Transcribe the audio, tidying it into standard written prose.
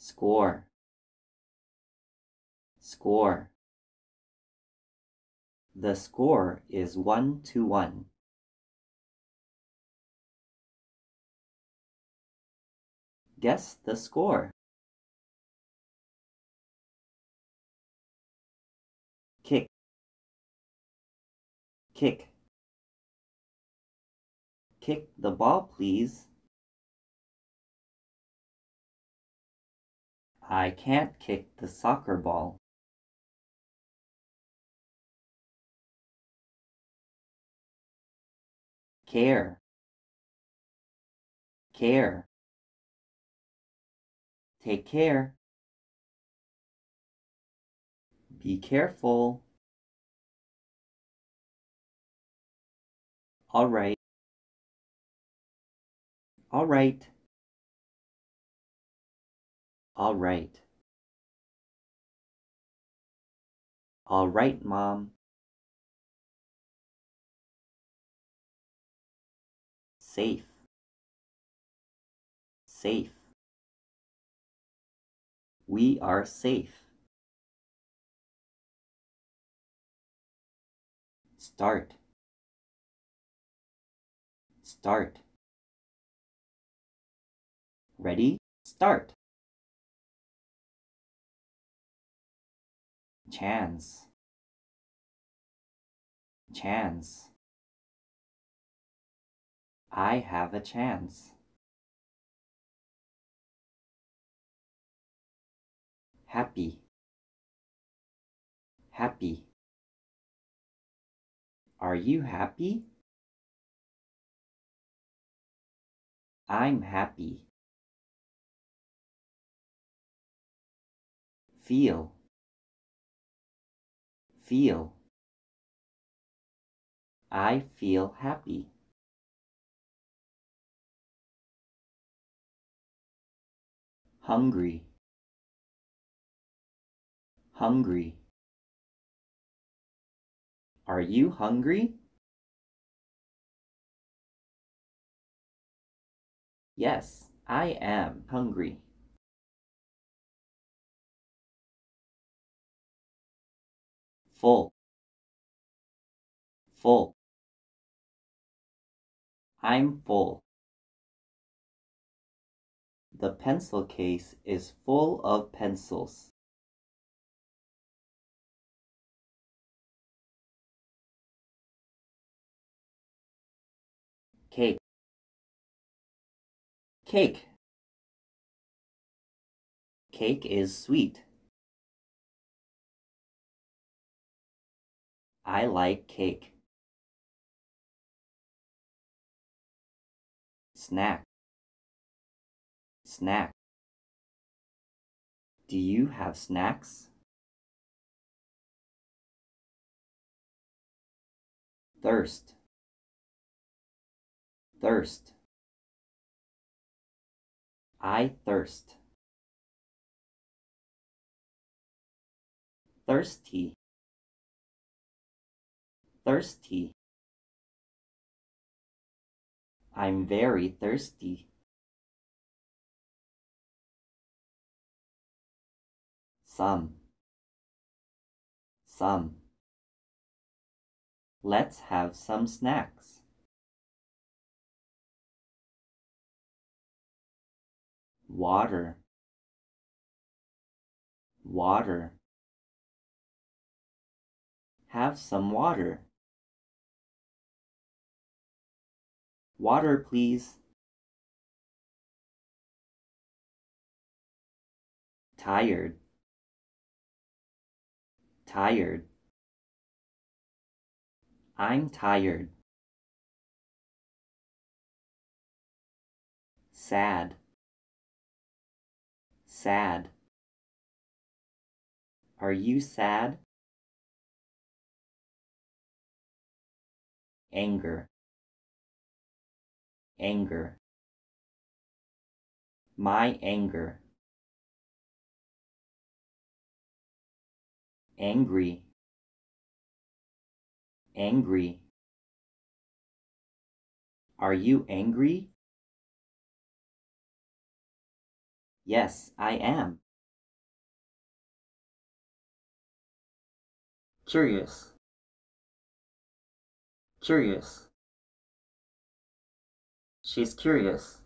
score, score. The score is 1-1. Guess the score. Kick, kick. Kick the ball, please. I can't kick the soccer ball. Care, care. Take care. Be careful. All right. All right. All right. All right, Mom. Safe, safe. We are safe. Start, start. Ready? Start. Chance, chance. I have a chance. Happy, happy. Are you happy? I'm happy. Feel, feel. I feel happy. Hungry, hungry. Are you hungry? Yes, I am hungry. Full, full. I'm full. The pencil case is full of pencils. Cake, cake. Cake is sweet. I like cake. Snack, snack. Do you have snacks? Thirst, thirst. I thirst. Thirsty, thirsty. I'm very thirsty. Some, some. Let's have some snacks. Water, water. Have some water. Water, please. Tired, tired. I'm tired. Sad, sad. Are you sad? Anger, anger. My anger. Angry, angry. Are you angry? Yes, I am. Curious. Curious. She's curious.